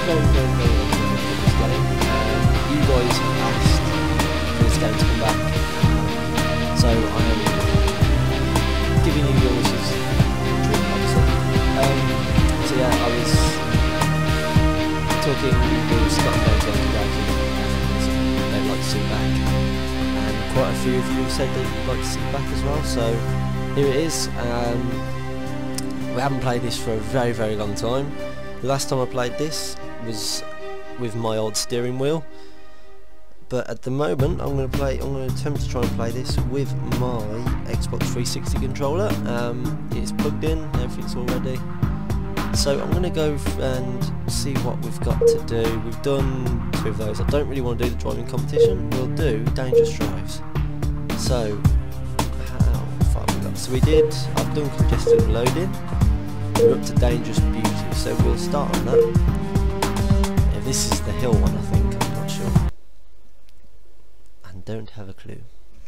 very, very, very long time for this game. You guys have asked for this game to come back, so I am giving you your wishes, obviously. So yeah, I was talking with Scott and Dave about it. They'd like to see it back, and quite a few of you said that you'd like to see it back as well. So here it is. We haven't played this for a very, very long time. The last time I played this was with my old steering wheel, but at the moment I'm going to attempt to try and play this with my Xbox 360 controller. It's plugged in, everything's all ready. So I'm going to go and see what we've got to do. We've done 2 of those. I don't really want to do the driving competition. We'll do dangerous drives. So how far have we got? So I've done congested loading. We're up to dangerous beauty, so we'll start on that. Yeah, this is the hill one, I think. I'm not sure, and don't have a clue.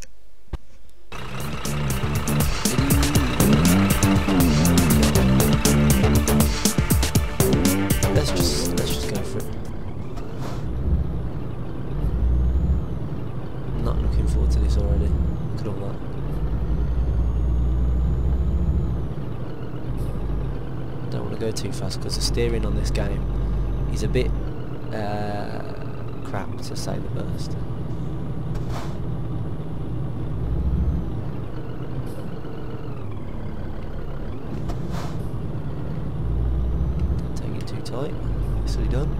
Let's just go for it. I'm not looking forward to this already. Look at all that. Don't want to go too fast because the steering on this game is a bit crap, to say the worst. Don't take it too tight. Nicely done.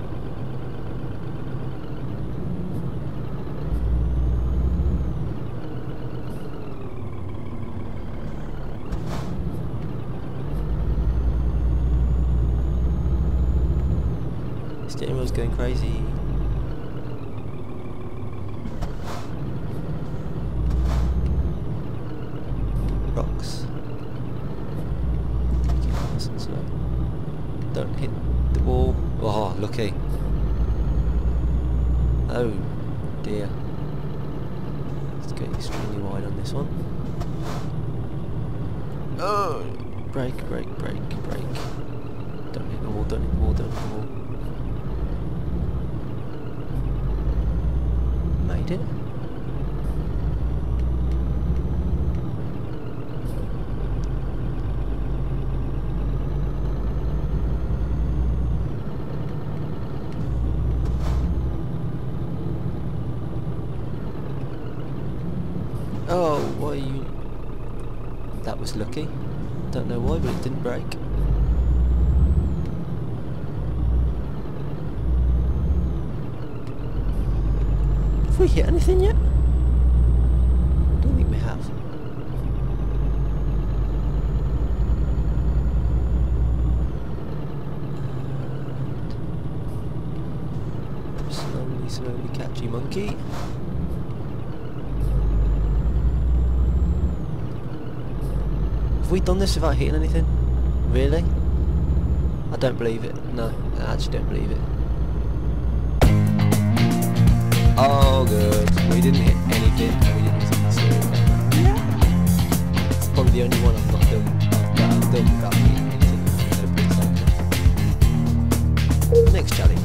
Steering wheel's going crazy. Rocks. Keep nice and slow. Don't hit the wall. Oh, lucky. Oh dear. Let's go extremely wide on this one. Oh! Brake, brake, brake, brake. Don't hit the wall, don't hit the wall, don't hit the wall. Made it. Oh, why are you... That was lucky. Don't know why, but it didn't break. Have we hit anything yet? I don't think we have. Slowly, slowly, catchy monkey. Have we done this without hitting anything? Really? I don't believe it. No, I actually don't believe it. Oh good, we didn't hit anything and we didn't hit the yeah. It's probably the only one I've not done that I've done without hitting anything. Next challenge.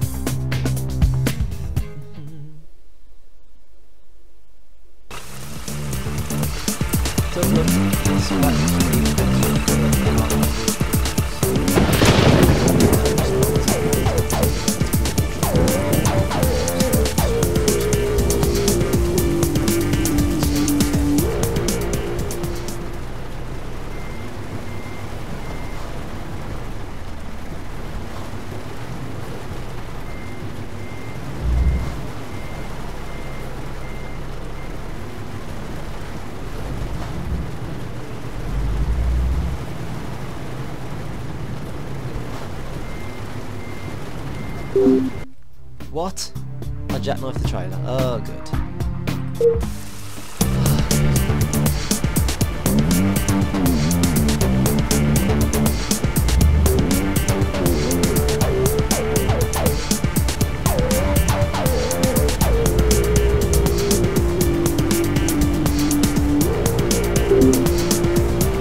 What? I jackknifed the trailer. Oh, good.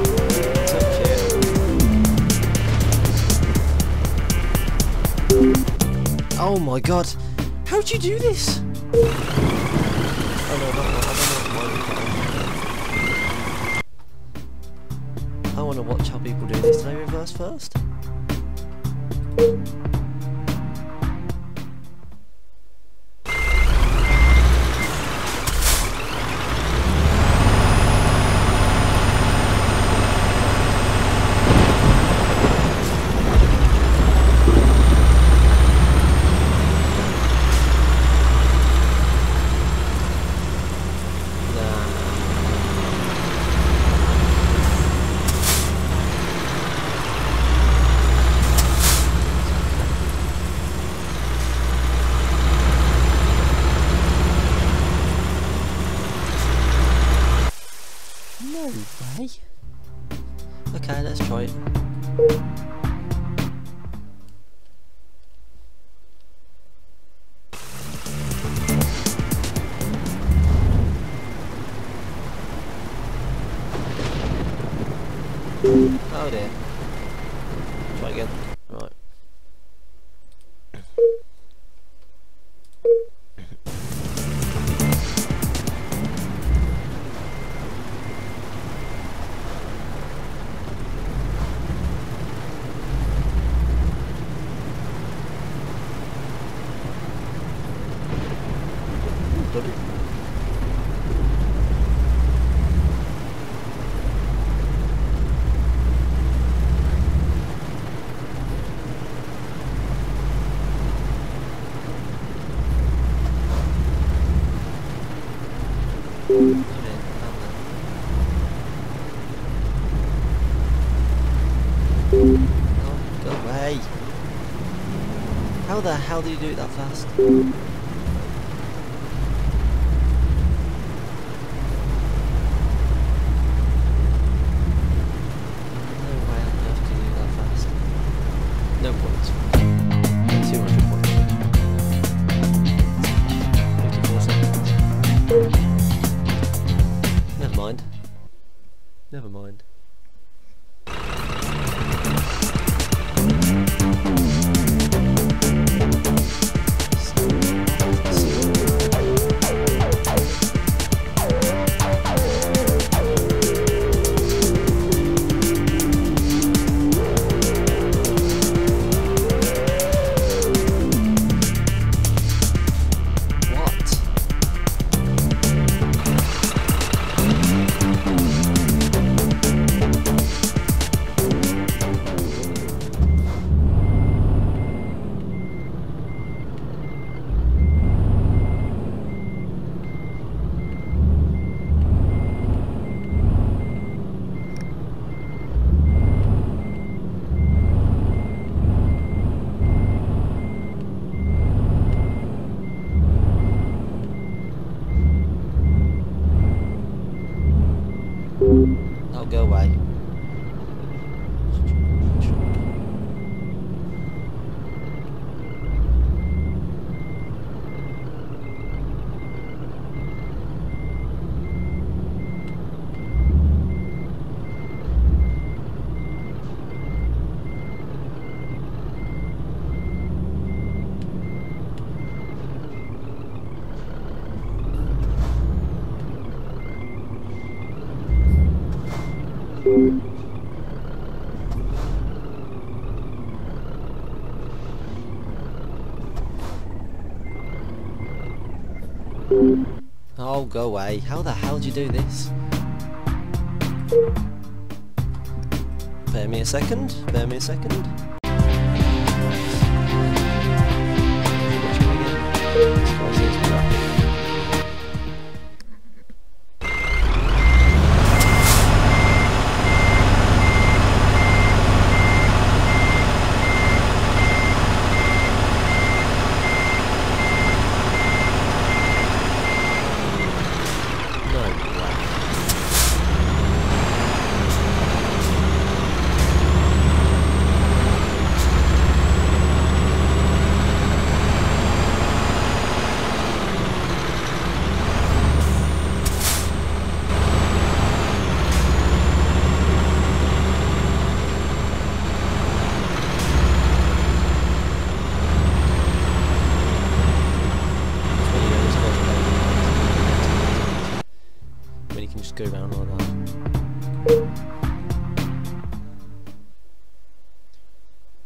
Touch it. Oh my god! How'd you do this? Oh no, not I want to watch how people do this. Do they reverse first? No way. Okay, let's try it. Oh dear. Try again. Right. Got it. Oh, go away. How the hell do you do it that fast? No points. 200 points. 54 seconds. Never mind. Never mind. I'll go away. Oh, go away. How the hell do you do this? Bear me a second. Bear me a second. This guy seems to be rapid.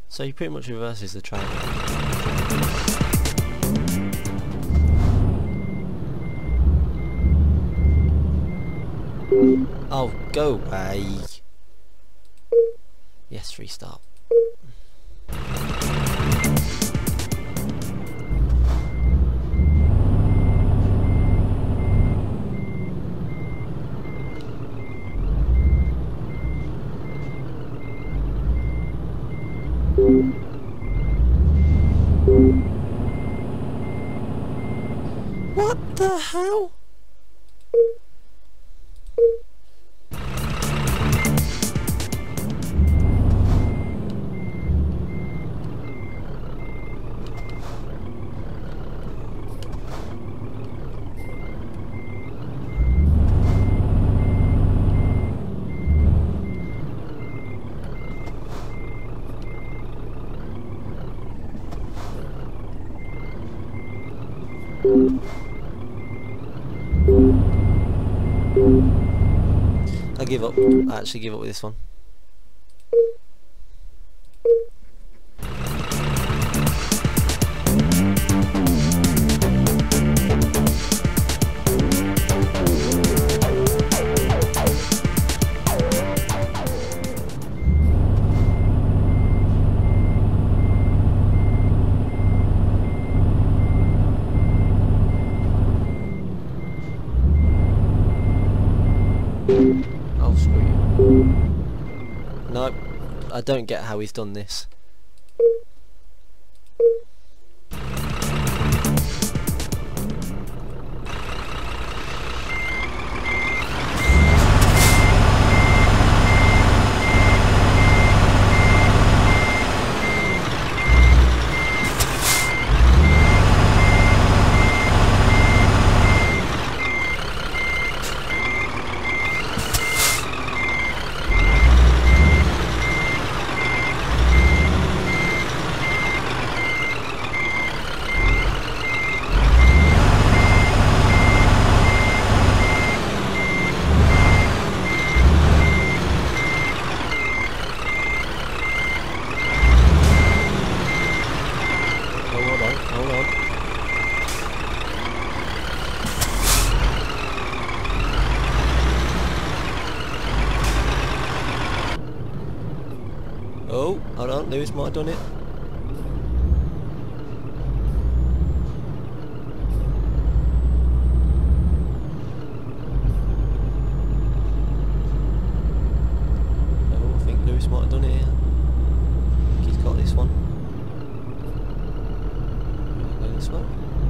So he pretty much reverses the train. Oh, go away. Yes, restart. What the hell? I give up. I actually give up with this one. Oh, screw you. No, I don't get how he's done this. Hold on. Oh, hold on, Lewis might have done it. Oh, I think Lewis might have done it here. I think he's got this one. Go this way.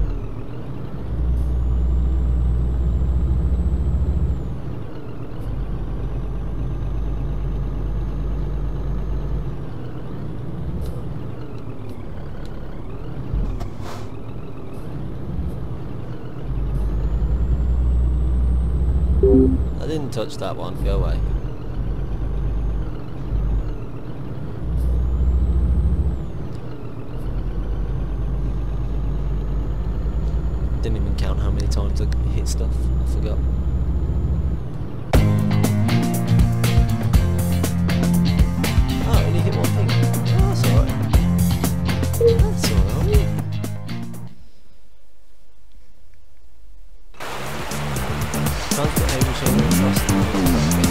I didn't touch that one, go away. Didn't even count how many times I hit stuff, I forgot. Oh, I only hit one thing. Oh, that's alright. That's alright. Transport heavy machinery across the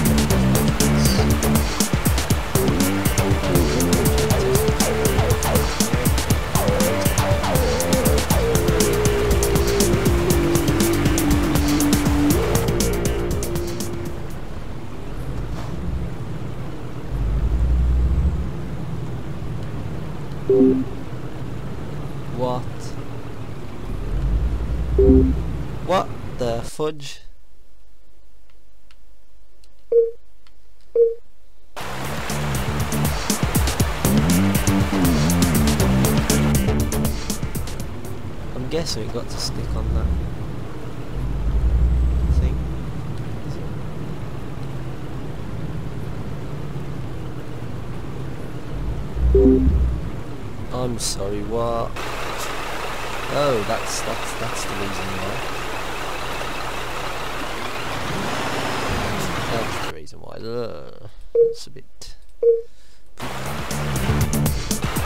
What? What the fudge? I'm guessing it got to stick on that thing. I'm sorry, what? Oh, that's the reason why. That's the reason why. That's a bit.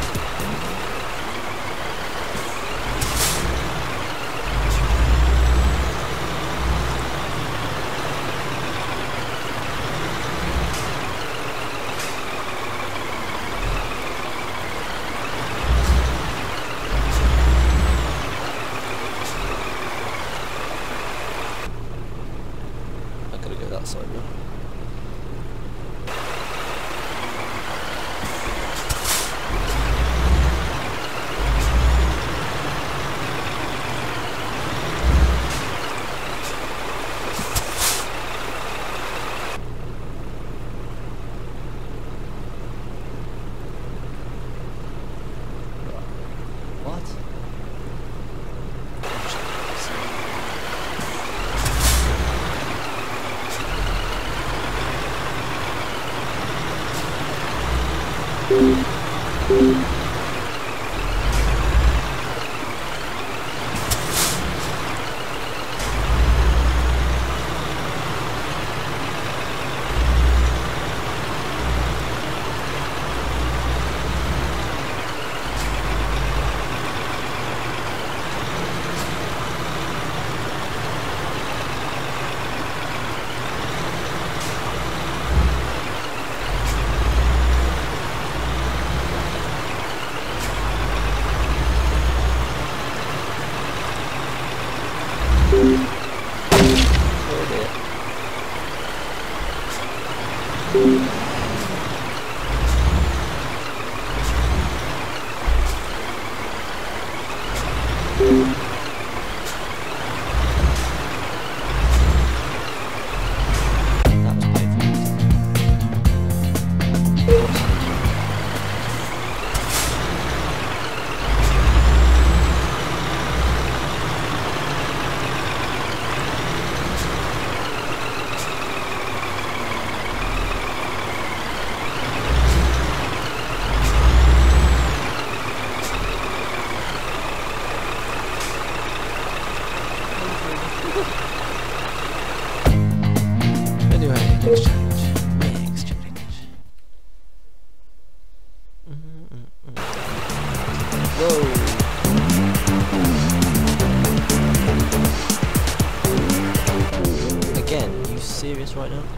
Serious right now?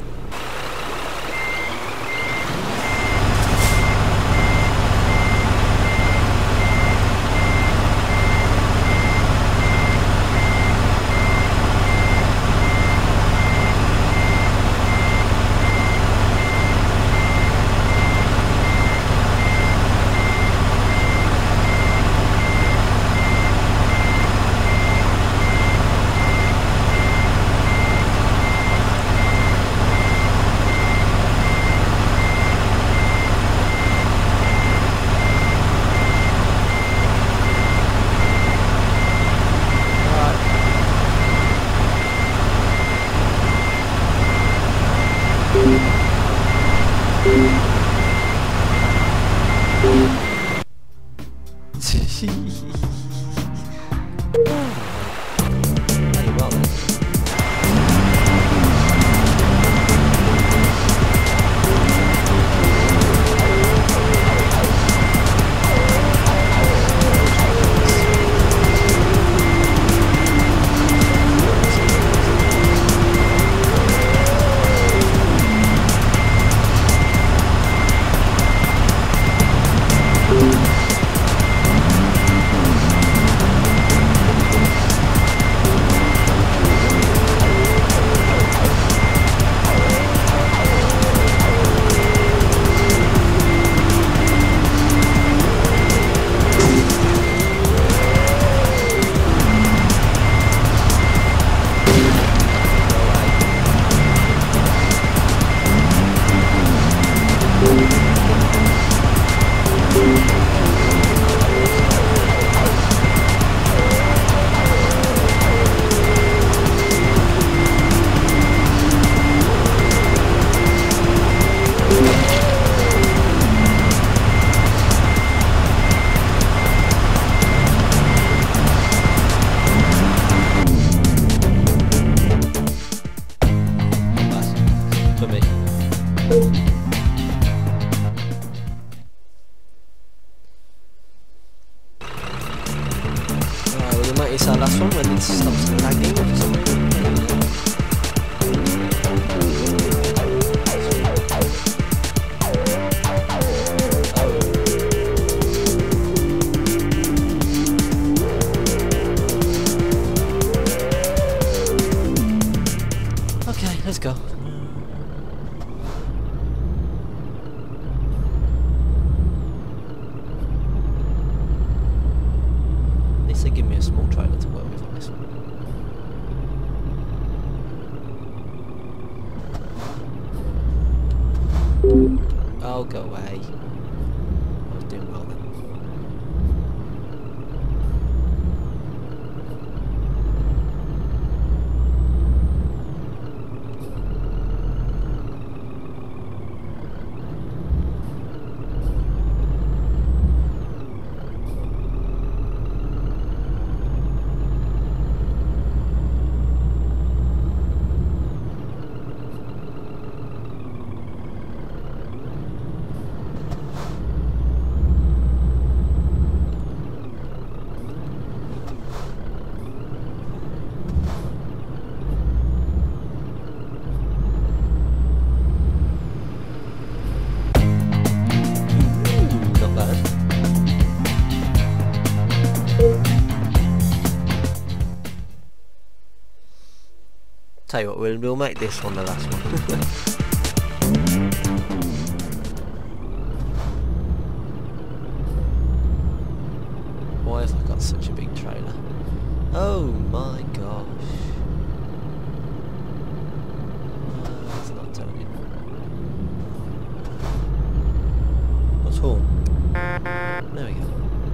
It's our last one when it stops lagging for some reason. Okay, let's go. They give me a small trailer to work with on this one. Oh, go away. I was doing well then. Tell you what, we'll make this one the last one. Why have I got such a big trailer? Oh my gosh. It's not turning. What's horn? There we go.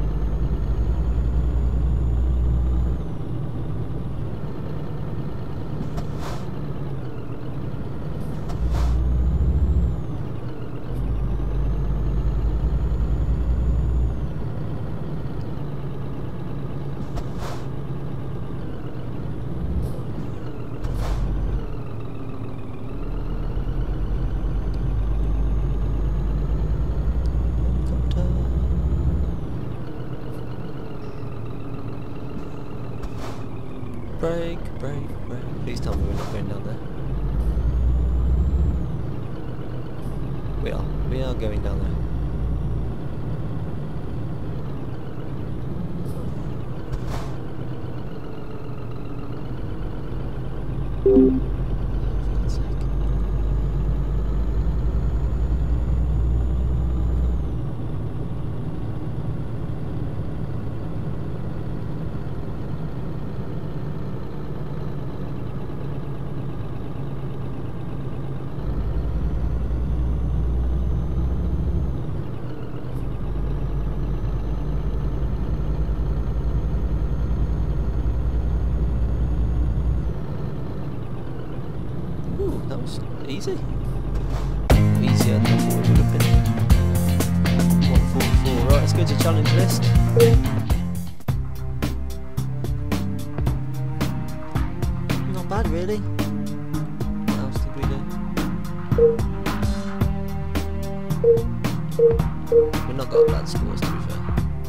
Brake, brake, brake. Please tell me we're not going down there. We are going down there. For God's sake. Ooh, that was easy. Easier than I thought it would have been. 144. Right, let's go to challenge list. Not bad, really. What else did we do? We've not got bad scores, to be fair.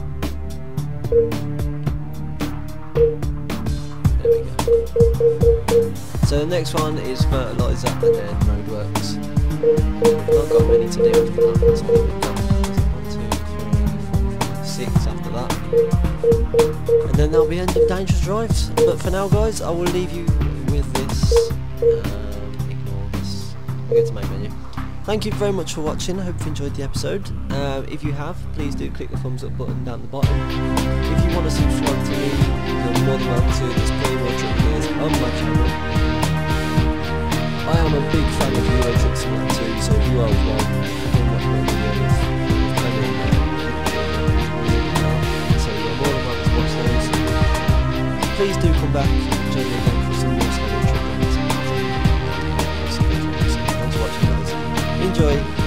There we go. So the next one is fertiliser and then roadworks. We've not got many to do after that. That's all we've got. 1, 2, 3, 4, 5, 6 after that. And then that'll be end of Dangerous Drives. But for now, guys, I will leave you with this. Ignore this. We'll get to main menu. Thank you very much for watching. I hope you enjoyed the episode. If you have, please do click the thumbs up button down the bottom. If you want to subscribe to me, you're more than welcome to. There's plenty more trick videos on my channel. I am a big fan of Euro Truck Simulator 2, so if you are as well, you watch more videos. Plenty in there. So you're more than welcome to watch those. Please do come back and join me again for some more Scania truck videos. Thanks for watching, guys. Enjoy.